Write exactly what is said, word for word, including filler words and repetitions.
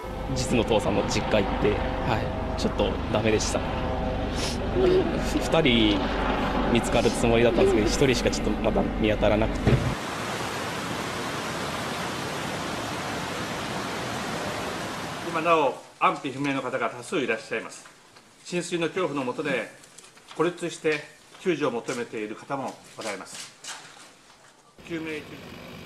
実の父さんの実家行って、はい、ちょっとダメでした。ふたり見つかるつもりだったんですけど、ひとりしかちょっとまだ見当たらなくて。 今なお安否不明の方が多数いらっしゃいます。浸水の恐怖の下で孤立して救助を求めている方もおられます。救命救急